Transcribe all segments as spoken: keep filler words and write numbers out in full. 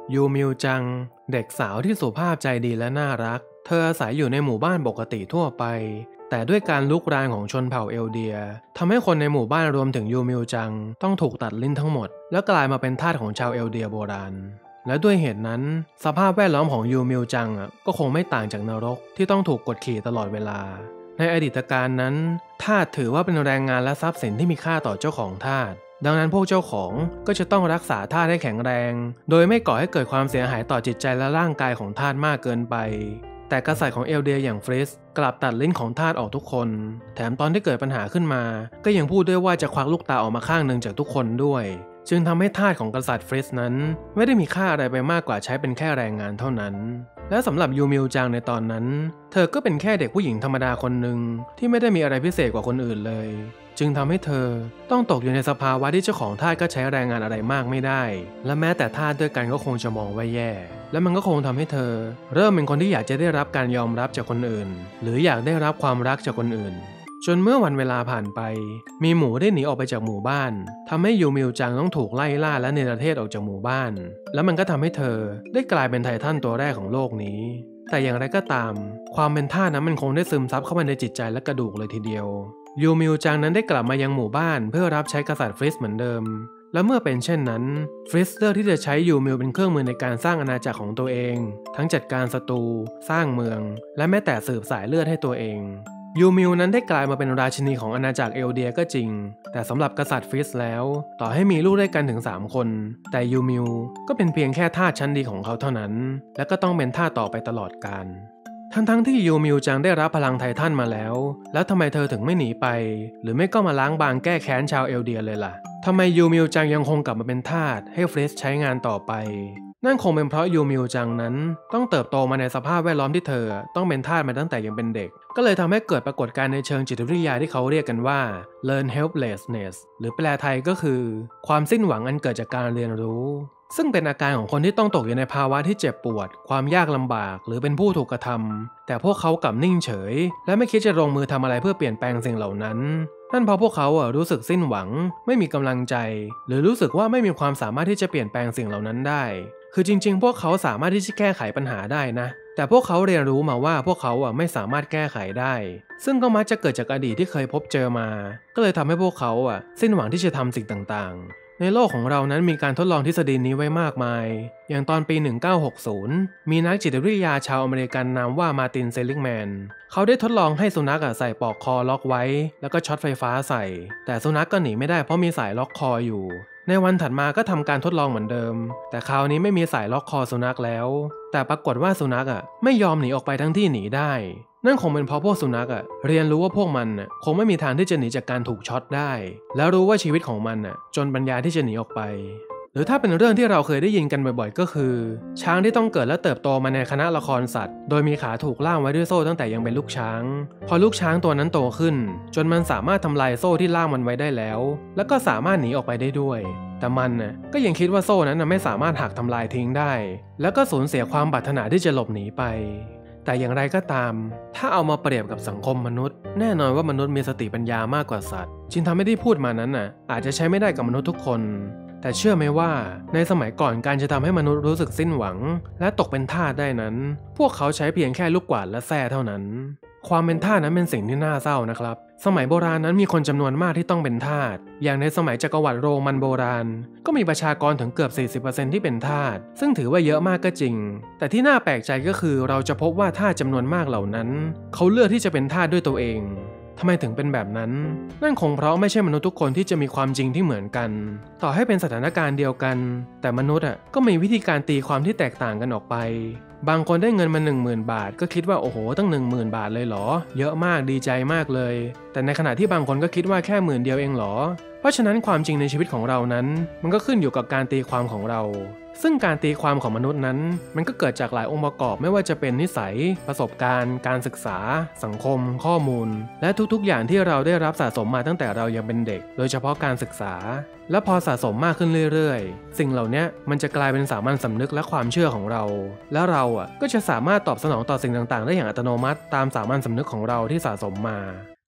ยูมิวจังเด็กสาวที่สุภาพใจดีและน่ารักเธออาศัยอยู่ในหมู่บ้านปกติทั่วไปแต่ด้วยการลุกรานของชนเผ่าเอลเดียทำให้คนในหมู่บ้านรวมถึงยูมิวจังต้องถูกตัดลิ้นทั้งหมดแล้วกลายมาเป็นทาสของชาวเอลเดียโบราณและด้วยเหตุนั้นสภาพแวดล้อมของยูมิวจังก็คงไม่ต่างจากนรกที่ต้องถูกกดขี่ตลอดเวลาในอดีตการนั้นทาสถือว่าเป็นแรงงานและทรัพย์สินที่มีค่าต่อเจ้าของทาสดังนั้นพวกเจ้าของก็จะต้องรักษาทาสให้แข็งแรงโดยไม่ก่อให้เกิดความเสียหายต่อจิตใจและร่างกายของทาสมากเกินไปแต่กษัตริย์ของเอลเดียอย่างฟริสกลับตัดลิ้นของทาสออกทุกคนแถมตอนที่เกิดปัญหาขึ้นมาก็ยังพูดด้วยว่าจะควักลูกตาออกมาข้างหนึ่งจากทุกคนด้วยจึงทำให้ทาสของกษัตริย์ฟริสนั้นไม่ได้มีค่าอะไรไปมากกว่าใช้เป็นแค่แรงงานเท่านั้นและสำหรับยูมิวจังในตอนนั้นเธอก็เป็นแค่เด็กผู้หญิงธรรมดาคนหนึ่งที่ไม่ได้มีอะไรพิเศษกว่าคนอื่นเลยจึงทำให้เธอต้องตกอยู่ในสภาวะที่เจ้าของทาสก็ใช้แรงงานอะไรมากไม่ได้และแม้แต่ทาสด้วยกันก็คงจะมองว่าแย่และมันก็คงทำให้เธอเริ่มเป็นคนที่อยากจะได้รับการยอมรับจากคนอื่นหรืออยากได้รับความรักจากคนอื่นจนเมื่อวันเวลาผ่านไปมีหมูได้หนีออกไปจากหมู่บ้านทำให้ยูมิวจังต้องถูกไล่ล่าและเนรเทศออกจากหมู่บ้านแล้วมันก็ทำให้เธอได้กลายเป็นไททันตัวแรกของโลกนี้แต่อย่างไรก็ตามความเป็นทาสนั้นมันคงได้ซึมซับเข้ามาในจิตใจและกระดูกเลยทีเดียวยูมิวจังนั้นได้กลับมายังหมู่บ้านเพื่อรับใช้กษัตริย์ฟริสเหมือนเดิมและเมื่อเป็นเช่นนั้นฟริสเลือกที่จะใช้ยูมิวเป็นเครื่องมือในการสร้างอาณาจักรของตัวเองทั้งจัดการศัตรูสร้างเมืองและแม้แต่สืบสายเลือดให้ตัวเองยูมิวนั้นได้กลายมาเป็นราชินีของอาณาจักรเอลเดียก็จริงแต่สำหรับกษัตริย์ฟริสแล้วต่อให้มีลูกด้วยกันถึงสามคนแต่ยูมิวก็เป็นเพียงแค่ทาสชั้นดีของเขาเท่านั้นและก็ต้องเป็นทาสต่อไปตลอดกาลทั้งๆที่ยูมิวจังได้รับพลังไททันมาแล้วแล้วทำไมเธอถึงไม่หนีไปหรือไม่ก็มาล้างบางแก้แค้นชาวเอลเดียเลยล่ะทำไมยูมิวจังยังคงกลับมาเป็นทาสให้ฟริสใช้งานต่อไปนั่นคงเป็นเพราะยูมิวจังนั้นต้องเติบโตมาในสภาพแวดล้อมที่เธอต้องเป็นทาสมาตั้งแต่ยังเป็นเด็กก็เลยทำให้เกิดปรากฏการณ์ในเชิงจิตวิทยาที่เขาเรียกกันว่า learn helplessness หรือแปลไทยก็คือความสิ้นหวังอันเกิดจากการเรียนรู้ซึ่งเป็นอาการของคนที่ต้องตกอยู่ในภาวะที่เจ็บปวดความยากลำบากหรือเป็นผู้ถูกกระทำแต่พวกเขากลับนิ่งเฉยและไม่คิดจะลงมือทำอะไรเพื่อเปลี่ยนแปลงสิ่งเหล่านั้นนั่นเพราะพวกเขาอ่ะรู้สึกสิ้นหวังไม่มีกำลังใจหรือรู้สึกว่าไม่มีความสามารถที่จะเปลี่ยนแปลงสิ่งเหล่านั้นได้คือจริงๆพวกเขาสามารถที่จะแก้ไขปัญหาได้นะแต่พวกเขาเรียนรู้มาว่าพวกเขาอ่ะไม่สามารถแก้ไขได้ซึ่งก็มักจะเกิดจากอดีตที่เคยพบเจอมาก็เลยทำให้พวกเขาอ่ะสิ้นหวังที่จะทำสิ่งต่างๆในโลกของเรานั้นมีการทดลองทฤษฎีนี้ไว้มากมายอย่างตอนปีหนึ่งเก้าหกศูนย์มีนักจิตวิทยาชาวอเมริกันนามว่ามาร์ตินเซลิงแมนเขาได้ทดลองให้สุนัขใส่ปลอกคอล็อกไว้แล้วก็ช็อตไฟฟ้าใส่แต่สุนัขก็หนีไม่ได้เพราะมีสายล็อกคออยู่ในวันถัดมาก็ทำการทดลองเหมือนเดิมแต่คราวนี้ไม่มีสายล็อกคอสุนัขแล้วแต่ปรากฏว่าสุนัขอ่ะไม่ยอมหนีออกไปทั้งที่หนีได้นั่นคงเป็นเพราะพวกสุนัขอ่ะเรียนรู้ว่าพวกมันอ่ะคงไม่มีทางที่จะหนีจากการถูกช็อตได้แล้วรู้ว่าชีวิตของมันอ่ะจนปัญญาที่จะหนีออกไปหรือถ้าเป็นเรื่องที่เราเคยได้ยินกันบ่อยๆก็คือช้างที่ต้องเกิดและเติบโตมาในคณะละครสัตว์โดยมีขาถูกล่ามไว้ด้วยโซ่ตั้งแต่ยังเป็นลูกช้างพอลูกช้างตัวนั้นโตขึ้นจนมันสามารถทำลายโซ่ที่ล่ามมันไว้ได้แล้วแล้วก็สามารถหนีออกไปได้ด้วยแต่มันน่ะก็ยังคิดว่าโซ่นั้นไม่สามารถหักทำลายทิ้งได้แล้วก็สูญเสียความปรารถนาที่จะหลบหนีไปแต่อย่างไรก็ตามถ้าเอามาเปรียบกับสังคมมนุษย์แน่นอนว่ามนุษย์มีสติปัญญามากกว่าสัตว์จึงทำให้ที่พูดมานั้นน่ะอาจจะใช้ไม่ได้กับมนุษย์ทุกคนแต่เชื่อไหมว่าในสมัยก่อนการจะทำให้มนุษย์รู้สึกสิ้นหวังและตกเป็นทาสได้นั้นพวกเขาใช้เพียงแค่ลูกกวาดและแส้เท่านั้นความเป็นทาสนั้นเป็นสิ่งที่น่าเศร้านะครับสมัยโบราณนั้นมีคนจำนวนมากที่ต้องเป็นทาสอย่างในสมัยจักรวรรดิโรมันโบราณก็มีประชากรถึงเกือบ สี่สิบเปอร์เซ็นต์ ที่เป็นทาสซึ่งถือว่าเยอะมากก็จริงแต่ที่น่าแปลกใจก็คือเราจะพบว่าทาสจำนวนมากเหล่านั้นเขาเลือกที่จะเป็นทาสด้วยตัวเองทำไมถึงเป็นแบบนั้นนั่นคงเพราะไม่ใช่มนุษย์ทุกคนที่จะมีความจริงที่เหมือนกันต่อให้เป็นสถานการณ์เดียวกันแต่มนุษย์อ่ะก็มีวิธีการตีความที่แตกต่างกันออกไปบางคนได้เงินมา หนึ่งหมื่น บาทก็คิดว่าโอ้โหตั้ง หนึ่งหมื่น บาทเลยเหรอเยอะมากดีใจมากเลยแต่ในขณะที่บางคนก็คิดว่าแค่หมื่นเดียวเองเหรอเพราะฉะนั้นความจริงในชีวิตของเรานั้นมันก็ขึ้นอยู่กับการตีความของเราซึ่งการตีความของมนุษย์นั้นมันก็เกิดจากหลายองค์ประกอบไม่ว่าจะเป็นนิสัยประสบการณ์การศึกษาสังคมข้อมูลและทุกๆอย่างที่เราได้รับสะสมมาตั้งแต่เรายังเป็นเด็กโดยเฉพาะการศึกษาและพอสะสมมากขึ้นเรื่อยๆสิ่งเหล่านี้มันจะกลายเป็นสามัญสำนึกและความเชื่อของเราและเราอ่ะก็จะสามารถตอบสนองต่อสิ่งต่างๆได้อย่างอัตโนมัติตามสามัญสำนึกของเราที่สะสมมา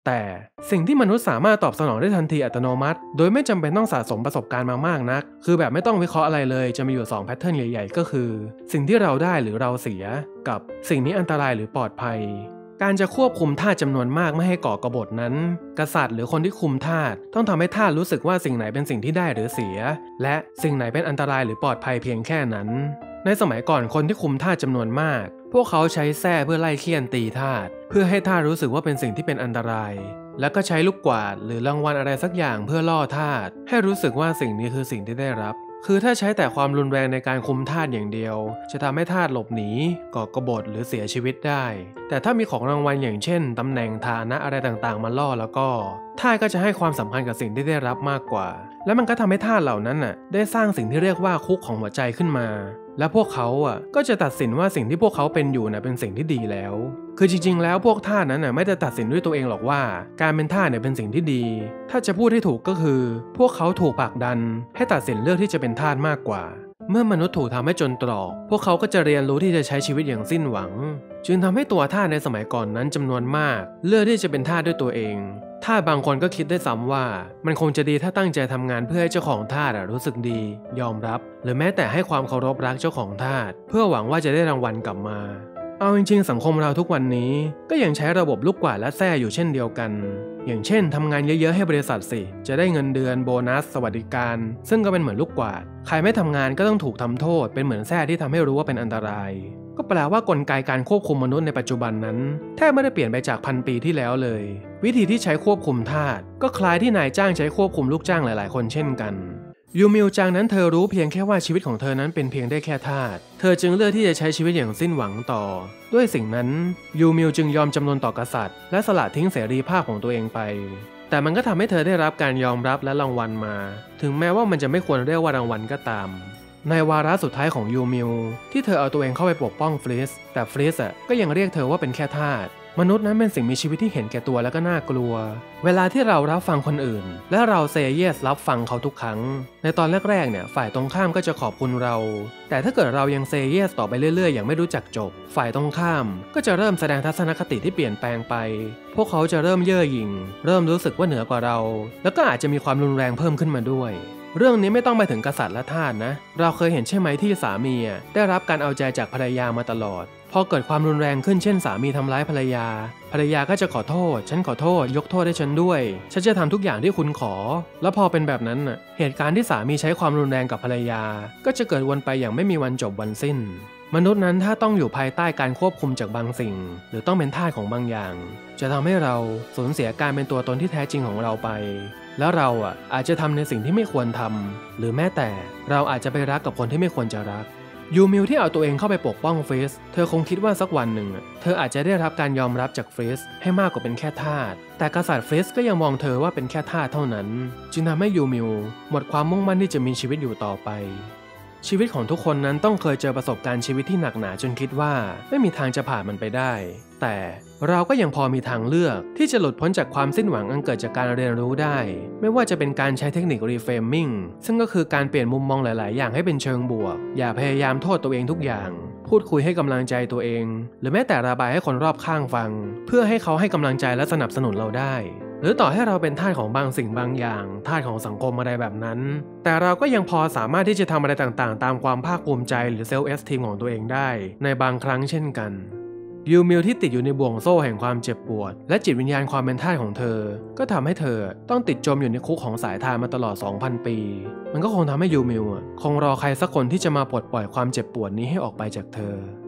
แต่สิ่งที่มนุษย์สามารถตอบสนองได้ทันทีอัตโนมัติโดยไม่จำเป็นต้องสะสมประสบการณ์มามากนักคือแบบไม่ต้องวิเคราะห์อะไรเลยจะมีอยู่สองแพทเทิร์นใหญ่ๆก็คือสิ่งที่เราได้หรือเราเสียกับสิ่งนี้อันตรายหรือปลอดภัยการจะควบคุมทาสจำนวนมากไม่ให้ก่อกบฏนั้นกษัตริย์หรือคนที่คุมทาสต้องทำให้ทาสรู้สึกว่าสิ่งไหนเป็นสิ่งที่ได้หรือเสียและสิ่งไหนเป็นอันตรายหรือปลอดภัยเพียงแค่นั้นในสมัยก่อนคนที่คุมทาสจำนวนมากพวกเขาใช้แส้เพื่อไล่เฆี่ยนตีทาสเพื่อให้ทาสรู้สึกว่าเป็นสิ่งที่เป็นอันตรายแล้วก็ใช้ลูกกวาดหรือรางวัลอะไรสักอย่างเพื่อล่อทาสให้รู้สึกว่าสิ่งนี้คือสิ่งที่ได้รับคือถ้าใช้แต่ความรุนแรงในการคุมทาสอย่างเดียวจะทำให้ทาสหลบหนีก่อกบฏหรือเสียชีวิตได้แต่ถ้ามีของรางวัลอย่างเช่นตำแหน่งฐานะอะไรต่างๆมาล่อแล้วก็ทาสก็จะให้ความสำคัญกับสิ่งที่ได้รับมากกว่าและมันก็ทำให้ทาสเหล่านั้นน่ะได้สร้างสิ่งที่เรียกว่าคุกของหัวใจขึ้นมาและพวกเขาอ่ะก็จะตัดสินว่าสิ่งที่พวกเขาเป็นอยู่น่ะเป็นสิ่งที่ดีแล้วคือจริงๆแล้วพวกทาสนั้นน่ะไม่ได้ตัดสินด้วยตัวเองหรอกว่าการเป็นทาสเนี่ยเป็นสิ่งที่ดีถ้าจะพูดให้ถูกก็คือพวกเขาถูกผลักดันให้ตัดสินเลือกที่จะเป็นทาสมากกว่าเมื่อมนุษย์ถูกทำให้จนตรอกพวกเขาก็จะเรียนรู้ที่จะใช้ชีวิตอย่างสิ้นหวังจึงทำให้ตัวทาสในสมัยก่อนนั้นจำนวนมากเลือกที่จะเป็นทาสด้วยตัวเองทาสบางคนก็คิดได้ซ้ำว่ามันคงจะดีถ้าตั้งใจทำงานเพื่อให้เจ้าของทาสรู้สึกดียอมรับหรือแม้แต่ให้ความเคารพรักเจ้าของทาสเพื่อหวังว่าจะได้รางวัลกลับมาเอาจริงๆสังคมเราทุกวันนี้ก็ยังใช้ระบบลูกกวาดและแส้อยู่เช่นเดียวกันอย่างเช่นทำงานเยอะๆให้บริษัทสิจะได้เงินเดือนโบนัสสวัสดิการซึ่งก็เป็นเหมือนลูกกวาดใครไม่ทำงานก็ต้องถูกทำโทษเป็นเหมือนแส้ที่ทำให้รู้ว่าเป็นอันตรายก็แปลว่ากลไกการควบคุมมนุษย์ในปัจจุบันนั้นแทบไม่ได้เปลี่ยนไปจากพันปีที่แล้วเลยวิธีที่ใช้ควบคุมทาสก็คล้ายที่นายจ้างใช้ควบคุมลูกจ้างหลายๆคนเช่นกันยูมิวจังนั้นเธอรู้เพียงแค่ว่าชีวิตของเธอนั้นเป็นเพียงได้แค่ทาสเธอจึงเลือกที่จะใช้ชีวิตอย่างสิ้นหวังต่อด้วยสิ่งนั้นยูมิวจึงยอมจำนนต่อกษัตริย์และสละทิ้งเสรีภาพของตัวเองไปแต่มันก็ทำให้เธอได้รับการยอมรับและรางวัลมาถึงแม้ว่ามันจะไม่ควรเรียกว่ารางวัลก็ตามในวาระสุดท้ายของยูมิวที่เธอเอาตัวเองเข้าไปปกป้องฟริสแต่ฟริสอ่ะก็ยังเรียกเธอว่าเป็นแค่ทาสมนุษย์นั้นเป็นสิ่งมีชีวิตที่เห็นแก่ตัวและก็น่ากลัวเวลาที่เรารับฟังคนอื่นและเราเซเยสรับฟังเขาทุกครั้งในตอนแรกๆเนี่ยฝ่ายตรงข้ามก็จะขอบคุณเราแต่ถ้าเกิดเรายังเซเยสต่อไปเรื่อยๆอย่างไม่รู้จักจบฝ่ายตรงข้ามก็จะเริ่มแสดงทัศนคติที่เปลี่ยนแปลงไปพวกเขาจะเริ่มเย่อหยิ่งเริ่มรู้สึกว่าเหนือกว่าเราแล้วก็อาจจะมีความรุนแรงเพิ่มขึ้นมาด้วยเรื่องนี้ไม่ต้องไปถึงกษัตริย์และทาสนะเราเคยเห็นใช่ไหมที่สามีได้รับการเอาใจจากภรรยามาตลอดพอเกิดความรุนแรงขึ้นเช่นสามีทำร้ายภรรยาภรรยาก็จะขอโทษฉันขอโทษยกโทษให้ฉันด้วยฉันจะทำทุกอย่างที่คุณขอแล้วพอเป็นแบบนั้นน่ะเหตุการณ์ที่สามีใช้ความรุนแรงกับภรรยาก็จะเกิดวนไปอย่างไม่มีวันจบวันสิ้นมนุษย์นั้นถ้าต้องอยู่ภายใต้การควบคุมจากบางสิ่งหรือต้องเป็นทาสของบางอย่างจะทำให้เราสูญเสียการเป็นตัวตนที่แท้จริงของเราไปแล้วเราอ่ะอาจจะทำในสิ่งที่ไม่ควรทำหรือแม้แต่เราอาจจะไปรักกับคนที่ไม่ควรจะรักยูมิวที่เอาตัวเองเข้าไปปกป้องฟริสเธอคงคิดว่าสักวันหนึ่งเธออาจจะได้รับการยอมรับจากฟริสให้มากกว่าเป็นแค่ทาสแต่กษัตริย์ฟริสก็ยังมองเธอว่าเป็นแค่ทาสเท่านั้นจึงทำให้ยูมิวหมดความมุ่งมั่นที่จะมีชีวิตอยู่ต่อไปชีวิตของทุกคนนั้นต้องเคยเจอประสบการณ์ชีวิตที่หนักหนาจนคิดว่าไม่มีทางจะผ่านมันไปได้แต่เราก็ยังพอมีทางเลือกที่จะหลุดพ้นจากความสิ้นหวังอันเกิดจากการเรียนรู้ได้ไม่ว่าจะเป็นการใช้เทคนิครีเฟรมมิ่งซึ่งก็คือการเปลี่ยนมุมมองหลายๆอย่างให้เป็นเชิงบวกอย่าพยายามโทษตัวเองทุกอย่างพูดคุยให้กำลังใจตัวเองหรือแม้แต่ระบายให้คนรอบข้างฟังเพื่อให้เขาให้กำลังใจและสนับสนุนเราได้หรือต่อให้เราเป็นทาสของบางสิ่งบางอย่างทาสของสังคมอะไรแบบนั้นแต่เราก็ยังพอสามารถที่จะทำอะไรต่างๆตามความภาคภูมิใจหรือเซลฟ์เอสทีมของตัวเองได้ในบางครั้งเช่นกันยูมิวที่ติดอยู่ในบ่วงโซ่แห่งความเจ็บปวดและจิตวิญญาณความเป็นทาสของเธอก็ทำให้เธอต้องติดจมอยู่ในคุกของสายทานมาตลอด สองพัน ปีมันก็คงทำให้ยูมิวคงรอใครสักคนที่จะมาปลดปล่อยความเจ็บปวดนี้ให้ออกไปจากเธอ